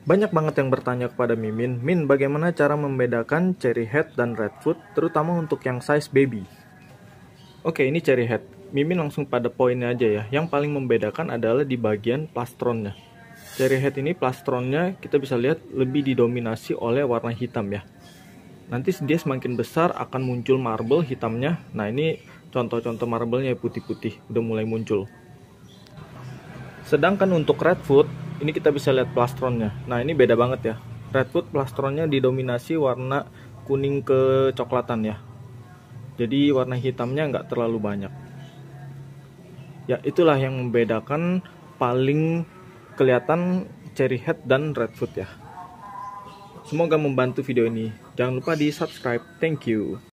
Banyak banget yang bertanya kepada Mimin, Min, bagaimana cara membedakan cherry head dan redfoot, terutama untuk yang size baby? Oke, ini cherry head. Mimin langsung pada poinnya aja ya. Yang paling membedakan adalah di bagian plastronnya. Cherry head ini plastronnya kita bisa lihat lebih didominasi oleh warna hitam ya. Nanti dia semakin besar akan muncul marble hitamnya. Nah, ini contoh-contoh marblenya putih-putih, udah mulai muncul. Sedangkan untuk redfoot, ini kita bisa lihat plastronnya. Nah, ini beda banget ya. Redfoot plastronnya didominasi warna kuning kecoklatan ya. Jadi warna hitamnya nggak terlalu banyak. Ya, itulah yang membedakan paling kelihatan cherry head dan redfoot ya. Semoga membantu video ini. Jangan lupa di subscribe. Thank you.